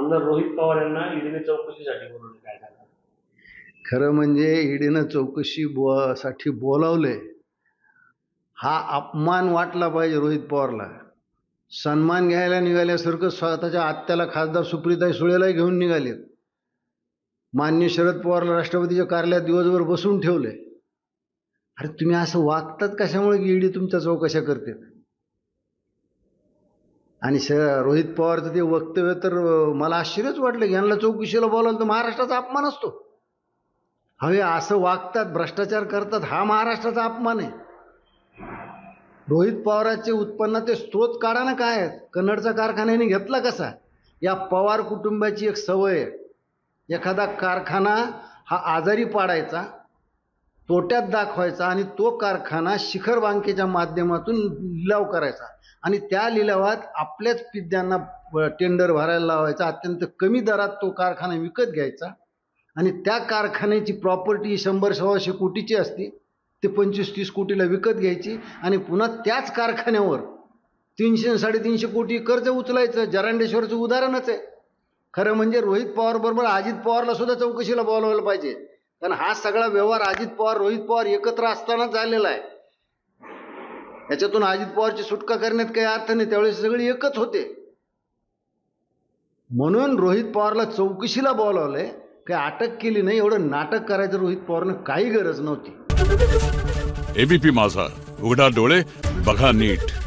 आमदार रोहित पवार यांना ईडीने चौकशीसाठी बोलवले, काय सांगा? खरं म्हणजे ईडीनं साठी बोलावले हा अपमान वाटला पाहिजे रोहित पवारला. सन्मान घ्यायला निघाल्यासारखं स्वतःच्या आत्याला खासदार सुप्रियाताई सुळेलाही घेऊन निघालेत. माननीय शरद पवारला राष्ट्रपतीच्या कार्यालयात दिवसभर बसून ठेवले. अरे तुम्ही असं वागतात कशामुळे की ईडी तुमच्या चौकशा करते? आणि रोहित पवारचं ते वक्तव्य तर मला आश्चर्यच वाटलं की यांना चौकशीला बोलावलं तर महाराष्ट्राचा अपमान असतो. हवे असं वागतात, भ्रष्टाचार करतात, हा महाराष्ट्राचा अपमान आहे. रोहित पवारांचे उत्पन्नाचे स्रोत काढा ना, काय आहेत? कन्नडचा कारखान्याने घेतला कसा? या पवार कुटुंबाची एक सवय आहे, एखादा कारखाना हा आजारी पाडायचा, तोट्यात दाखवायचा आणि तो कारखाना शिखर बँकेच्या माध्यमातून लिलाव करायचा आणि त्या लिलावात आपल्याच पिद्यांना टेंडर भरायला लावायचा, अत्यंत कमी दरात तो कारखाना विकत घ्यायचा आणि त्या कारखान्याची प्रॉपर्टी 100-125 कोटीची असते, ते 25-30 कोटीला विकत घ्यायची आणि पुन्हा त्याच कारखान्यावर 300-350 कोटी कर्ज उचलायचं. जरांडेश्वरचं उदाहरणच आहे. खरं म्हणजे रोहित पवार बरोबर अजित पवारला सुद्धा चौकशीला बोलावलं पाहिजे, कारण हा सगळा व्यवहार अजित पवार रोहित पवार एकत्र असतानाच झालेला आहे. याच्यातून अजित पवारची सुटका करण्यात काही अर्थ नाही, त्यावेळेस सगळे एकच होते. म्हणून रोहित पवारला चौकशीला बोलावलंय, काही अटक केली नाही. एवढं नाटक करायचं रोहित पवारनं काही गरज नव्हती. एबीपी माझा, उघडा डोळे बघा नीट.